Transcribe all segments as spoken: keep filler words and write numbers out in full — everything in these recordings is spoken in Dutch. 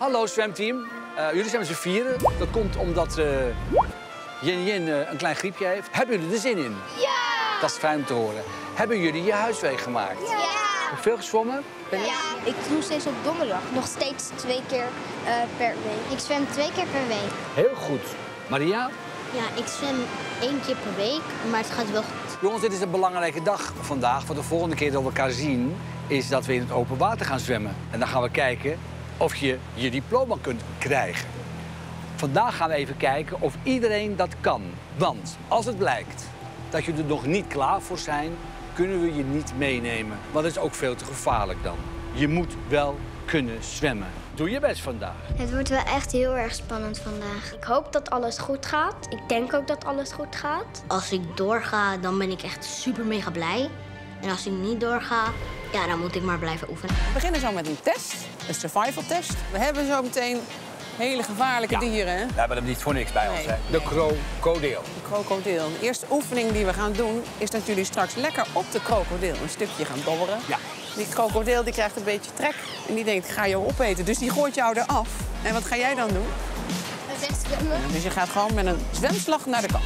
Hallo zwemteam. Uh, jullie zijn met z'n vieren. Dat komt omdat uh, Yin Yin uh, een klein griepje heeft. Hebben jullie er zin in? Ja! Dat is fijn om te horen. Hebben jullie je huiswerk gemaakt? Ja! Heb je veel gezwommen? Ben je? Ja, ik doe steeds op donderdag. Nog steeds twee keer uh, per week. Ik zwem twee keer per week. Heel goed. Maria? Ja, ik zwem één keer per week, maar het gaat wel goed. Jongens, dit is een belangrijke dag vandaag. Voor de volgende keer dat we elkaar zien, is dat we in het open water gaan zwemmen. En dan gaan we kijken of je je diploma kunt krijgen. Vandaag gaan we even kijken of iedereen dat kan. Want als het blijkt dat je er nog niet klaar voor zijn, kunnen we je niet meenemen. Want dat is ook veel te gevaarlijk dan. Je moet wel kunnen zwemmen. Doe je best vandaag. Het wordt wel echt heel erg spannend vandaag. Ik hoop dat alles goed gaat. Ik denk ook dat alles goed gaat. Als ik doorga, dan ben ik echt super mega blij. En als ik niet doorga, ja, dan moet ik maar blijven oefenen. We beginnen zo met een test, een survival test. We hebben zo meteen hele gevaarlijke ja. dieren. Hè? We hebben hem niet voor niks bij nee, ons, hè? Nee. De krokodil. De krokodil. De eerste oefening die we gaan doen, is dat jullie straks lekker op de krokodil een stukje gaan dobberen. Ja. Die krokodil die krijgt een beetje trek en die denkt, ik ga jou opeten. Dus die gooit jou eraf. En wat ga jij dan doen? Wegzwemmen. Dus je gaat gewoon met een zwemslag naar de kant.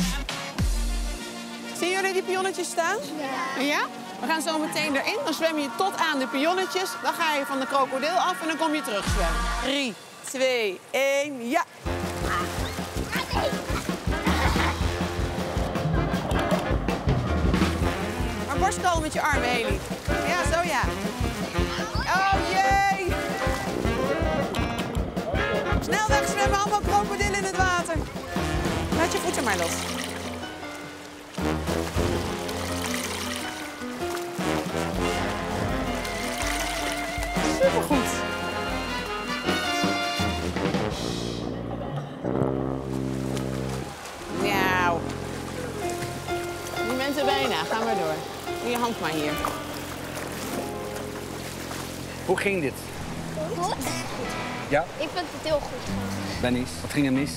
Zien jullie die pionnetjes staan? Ja. Ja? We gaan zo meteen erin. Dan zwem je tot aan de pionnetjes. Dan ga je van de krokodil af en dan kom je terug zwemmen. Drie, twee, één, ja! Maar borstkool met je armen, Heli. Ja, zo ja. Oh jee! Snel wegzwemmen, allemaal krokodillen in het water. Laat je voeten maar los. Supergoed. Nou. Je bent er bijna. Ga maar door. Doe je hand maar hier. Hoe ging dit? Goed? Ja? Ik vind het heel goed. Dennis, wat ging er mis?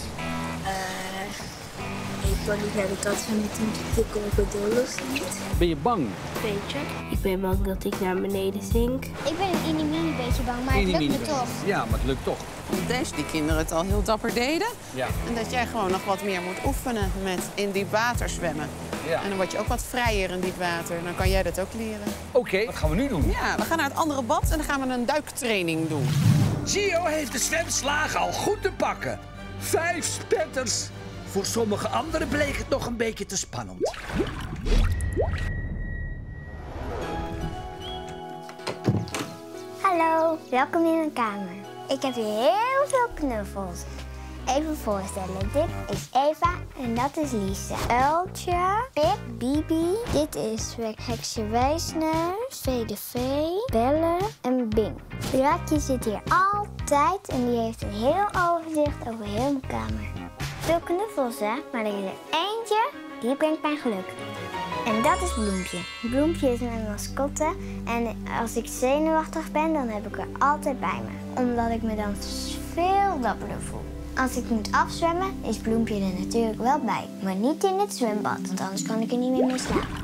Ik wil niet naar de kant van de krokodil losliet. Ben je bang? Beetje. Ik ben bang dat ik naar beneden zink. Ik ben een inimini beetje bang, maar het lukt me toch. Ja, maar het lukt toch. Deze die kinderen het al heel dapper deden. Ja. En dat jij gewoon nog wat meer moet oefenen met in diep water zwemmen. Ja. En dan word je ook wat vrijer in diep water. Dan kan jij dat ook leren. Oké, okay, wat gaan we nu doen? Ja, we gaan naar het andere bad en dan gaan we een duiktraining doen. Gio heeft de zwemslagen al goed te pakken. Vijf spetters. Voor sommige anderen bleek het nog een beetje te spannend. Hallo, welkom in mijn kamer. Ik heb hier heel veel knuffels. Even voorstellen, dit is Eva en dat is Lisa. Uiltje, Pip, Bibi. Dit is Heksje Wijsneus, V de V, Belle en Bing. Draakje zit hier altijd en die heeft een heel overzicht over heel mijn kamer. Veel knuffels, hè? Maar er is er eentje, die brengt mij geluk. En dat is Bloempje. Bloempje is mijn mascotte. En als ik zenuwachtig ben, dan heb ik haar altijd bij me. Omdat ik me dan veel dapperder voel. Als ik moet afzwemmen, is Bloempje er natuurlijk wel bij. Maar niet in het zwembad, want anders kan ik er niet meer mee slapen.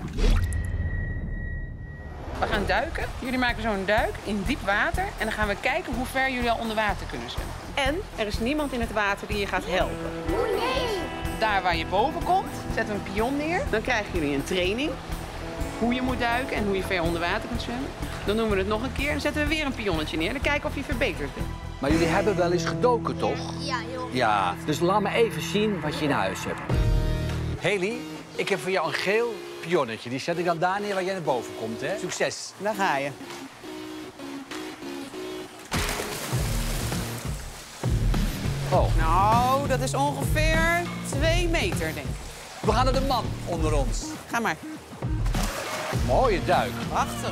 We gaan duiken. Jullie maken zo'n duik in diep water. En dan gaan we kijken hoe ver jullie al onder water kunnen zwemmen. En er is niemand in het water die je gaat helpen. Daar waar je boven komt, zetten we een pion neer. Dan krijgen jullie een training. Hoe je moet duiken en hoe je ver onder water kunt zwemmen. Dan doen we het nog een keer en zetten we weer een pionnetje neer. Dan kijken of je verbeterd bent. Maar jullie hebben wel eens gedoken, toch? Ja, joh. Ja, dus laat me even zien wat je in huis hebt. Heli, ik heb voor jou een geel pionnetje. Die zet ik dan daar neer waar jij naar boven komt, hè? Succes. Daar ga je. Oh. Nou, dat is ongeveer twee meter, denk ik. We gaan naar de man onder ons. Ga maar. Mooie duik. Prachtig.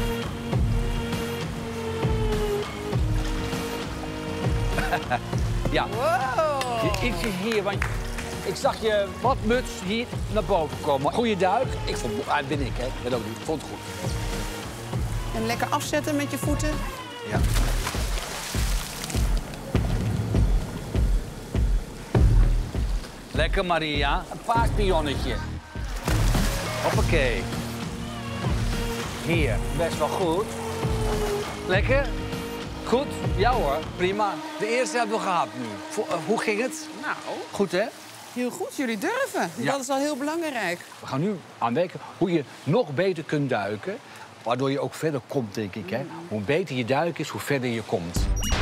Ja. Wow. Je ietsje hier, want ik zag je badmuts hier naar boven komen. Goeie duik. Ik vond, ah, ben ik, hè? Ik ben ook niet. Ik vond het goed. En lekker afzetten met je voeten. Ja. Lekker, Maria. Een paardpionnetje. Hoppakee. Hier, best wel goed. Lekker. Goed? Ja hoor, prima. De eerste hebben we gehad nu. Vo- uh, hoe ging het? Nou, Goed, hè? heel goed. Jullie durven. Ja. Dat is al heel belangrijk. We gaan nu aanwerken hoe je nog beter kunt duiken. Waardoor je ook verder komt, denk ik. Hè? Hoe beter je duiken is, hoe verder je komt.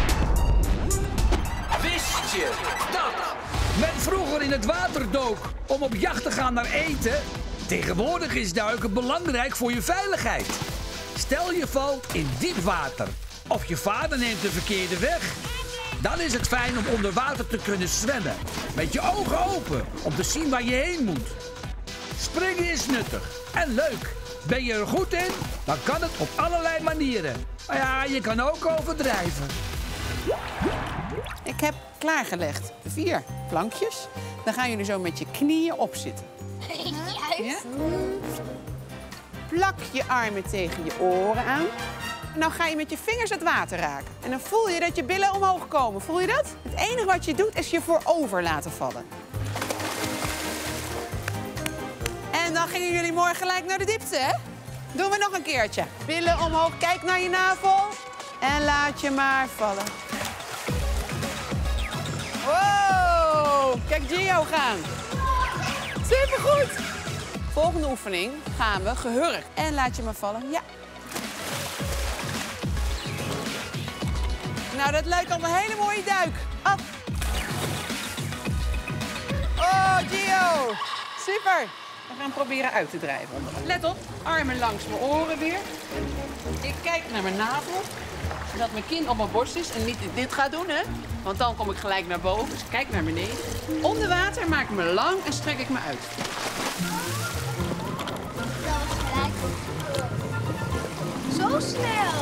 Wist je dat men vroeger in het water dook om op jacht te gaan naar eten? Tegenwoordig is duiken belangrijk voor je veiligheid. Stel je valt in diep water of je vader neemt de verkeerde weg. Dan is het fijn om onder water te kunnen zwemmen. Met je ogen open om te zien waar je heen moet. Springen is nuttig en leuk. Ben je er goed in, dan kan het op allerlei manieren. Maar ja, je kan ook overdrijven. Ik heb klaargelegd vier plankjes. Dan gaan jullie zo met je knieën opzitten. Ja? Plak je armen tegen je oren aan. En dan ga je met je vingers het water raken. En dan voel je dat je billen omhoog komen. Voel je dat? Het enige wat je doet is je voorover laten vallen. En dan gingen jullie mooi gelijk naar de diepte, hè? Doen we nog een keertje. Billen omhoog, kijk naar je navel. En laat je maar vallen. Wow! Kijk Gio gaan. Supergoed! Volgende oefening gaan we gehurkt. En laat je maar vallen. Ja. Nou, dat lijkt op een hele mooie duik. Op. Oh, Gio. Super. We gaan proberen uit te drijven. Let op, armen langs mijn oren weer. Ik kijk naar mijn navel. Zodat mijn kin op mijn borst is en niet dit gaat doen, hè? Want dan kom ik gelijk naar boven. Dus kijk naar beneden. Onder water maak ik me lang en strek ik me uit. Zo snel.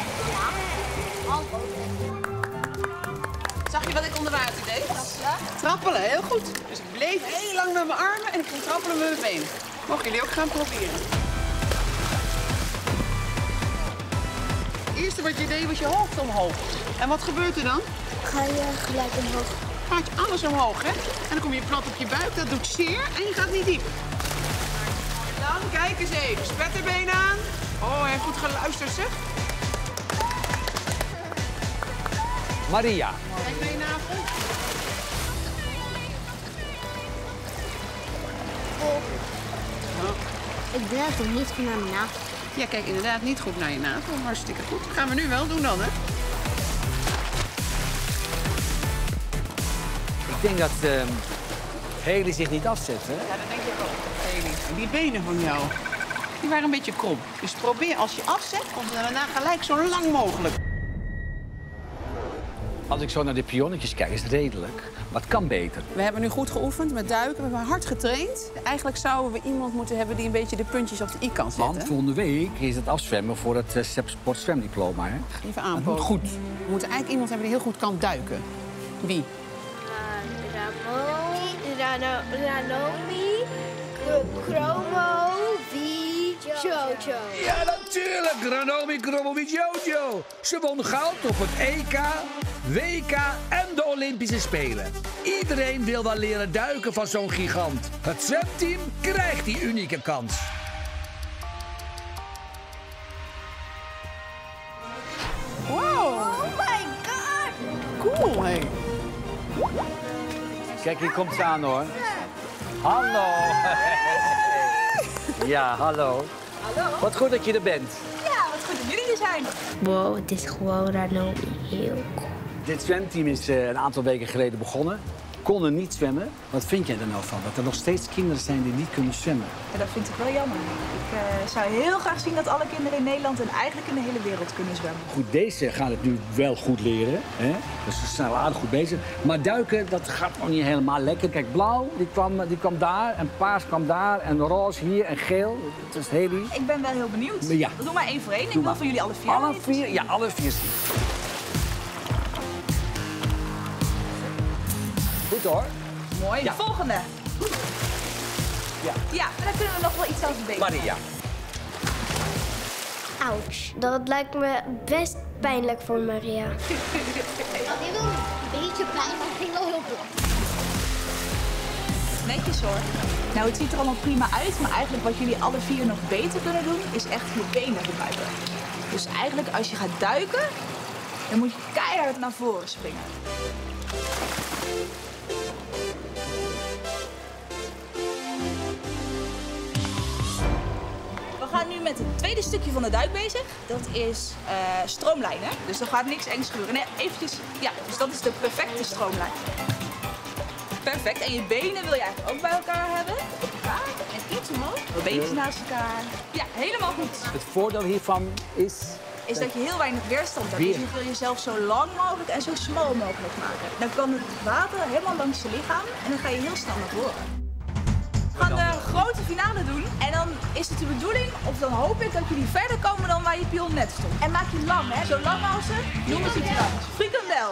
Zag je wat ik onder water deed? Trappelen, heel goed. Dus ik bleef heel lang met mijn armen en ik ging trappelen met mijn benen. Mogen jullie ook gaan proberen. Het eerste wat je deed was je hoofd omhoog. En wat gebeurt er dan? Ga je gelijk omhoog. Gaat alles omhoog, hè? En dan kom je plat op je buik, dat doet zeer en je gaat niet diep. Dan kijk eens even, spetterbeen aan. Oh, hij heeft goed geluisterd, zeg. Maria. Kijk naar je navel. Ik ben toch niet goed naar mijn navel. Ja, kijk inderdaad niet goed naar je navel. Hartstikke goed. Dat gaan we nu wel doen dan, hè? Ik denk dat uh, Haley zich niet afzet, hè? Ja, dat denk ik ook. Haley. Die benen van jou, die waren een beetje krom. Dus probeer als je afzet, komt er daarna gelijk zo lang mogelijk. Als ik zo naar de pionnetjes kijk, is het redelijk. Maar het kan beter. We hebben nu goed geoefend met duiken. We hebben hard getraind. Eigenlijk zouden we iemand moeten hebben die een beetje de puntjes op de i kan zetten. Want volgende week is het afzwemmen voor het uh, Sport zwemdiploma, hè? Even Dat aanpoten. moet goed. We moeten eigenlijk iemand hebben die heel goed kan duiken. Wie? Ramo, Rano, Ranomi, Chromo, wie, Jojo. Ja, natuurlijk, Ranomi Kromowicz Jojo. Ze won goud op het E K, W K en de Olympische Spelen. Iedereen wil wel leren duiken van zo'n gigant. Het zwemteam krijgt die unieke kans. Wow, Oh my god. cool, hé. Kijk, hier komt ze aan, hoor. Hallo. Ja, hallo. Hallo. Wat goed dat je er bent. Wow, het is gewoon Ranomi. Heel cool. Dit zwemteam is uh, een aantal weken geleden begonnen. Konden niet zwemmen. Wat vind jij er nou van? Dat er nog steeds kinderen zijn die niet kunnen zwemmen. Ja, dat vind ik wel jammer. Ik uh, zou heel graag zien dat alle kinderen in Nederland en eigenlijk in de hele wereld kunnen zwemmen. Goed, deze gaan het nu wel goed leren. Hè? Dus ze zijn wel aardig goed bezig. Maar duiken, dat gaat nog niet helemaal lekker. Kijk, blauw, die kwam, die kwam daar. En paars kwam daar. En roze hier. En geel. Dat is Haley. Ik ben wel heel benieuwd. Ja. Doe maar één voor één. Ik Doe wil maar. van jullie alle vier. Alle weten. vier? Ja, alle vier. Goed hoor. Mooi. Ja. Volgende. Ja. Ja, en dan kunnen we nog wel iets aan verbeteren. Maria. Ouch. Dat lijkt me best pijnlijk voor Maria. Ik wil een beetje pijn, maar ik ging wel heel goed. Netjes hoor. Nou, het ziet er allemaal prima uit, maar eigenlijk wat jullie alle vier nog beter kunnen doen, is echt je benen gebruiken. Dus eigenlijk als je gaat duiken, Dan moet je keihard naar voren springen. We gaan nu met het tweede stukje van de duik bezig. Dat is uh, stroomlijnen. Dus er gaat niks engs gebeuren. Nee, eventjes. Ja, dus dat is de perfecte stroomlijn. Perfect. En je benen wil je eigenlijk ook bij elkaar hebben. Op elkaar. En iets omhoog. De beentjes naast elkaar. Ja, helemaal goed. Het voordeel hiervan is... Is dat je heel weinig weerstand hebt. Dus je wil jezelf zo lang mogelijk en zo smal mogelijk maken. Dan kan het water helemaal langs je lichaam en dan ga je heel snel naar voren. We gaan de grote finale doen en dan is het de bedoeling, of dan hoop ik dat jullie verder komen dan waar je pion net stond. En maak je lang, hè? Zo lang als het, noemen ze het lang. Frikandel.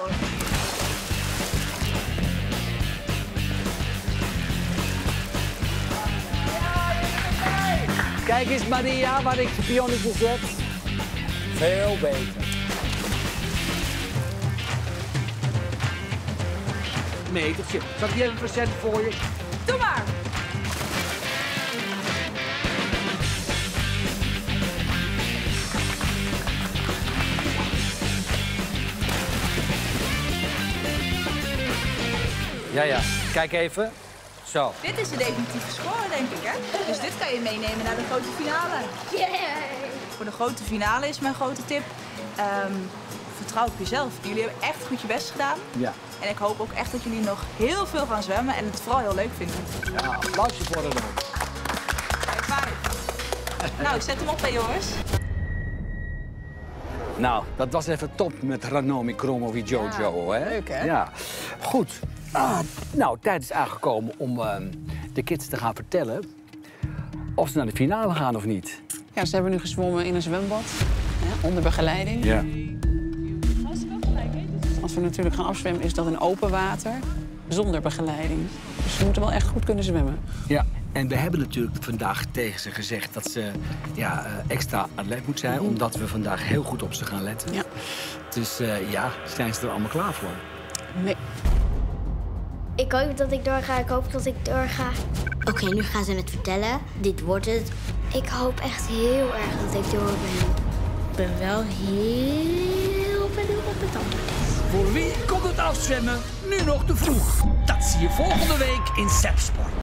Kijk eens Maria, waar ik de pionnetje zet. Veel beter. Metertje. Zal ik die even verzetten voor je? Doe maar! Ja, ja. Kijk even. Zo. Dit is de definitieve score, denk ik, hè? Dus dit kan je meenemen naar de grote finale. Yay! Voor de grote finale is mijn grote tip, um, vertrouw op jezelf. Jullie hebben echt goed je best gedaan. Ja. En ik hoop ook echt dat jullie nog heel veel gaan zwemmen en het vooral heel leuk vinden. Ja, applausje voor de naam. High five. Nou, ik zet hem op, hè, jongens. Nou, dat was even top met Ranomi Kromovi Jojo, hè? leuk, hè? Ja. Goed. Ah, nou, tijd is aangekomen om uh, de kids te gaan vertellen of ze naar de finale gaan of niet. Ja, ze hebben nu gezwommen in een zwembad, hè, onder begeleiding. Ja. Als we natuurlijk gaan afzwemmen, is dat in open water, zonder begeleiding. Dus ze moeten wel echt goed kunnen zwemmen. Ja, en we hebben natuurlijk vandaag tegen ze gezegd dat ze ja, uh, extra alert moet zijn, mm-hmm. omdat we vandaag heel goed op ze gaan letten. Ja. Dus uh, ja, zijn ze er allemaal klaar voor? Nee. Ik hoop dat ik doorga, ik hoop dat ik doorga. Oké, okay, nu gaan ze het vertellen. Dit wordt het. Ik hoop echt heel erg dat ik door ben. Ik ben wel heel benieuwd wat het antwoord is. Voor wie komt het afzwemmen nu nog te vroeg? Dat zie je volgende week in Sepsport.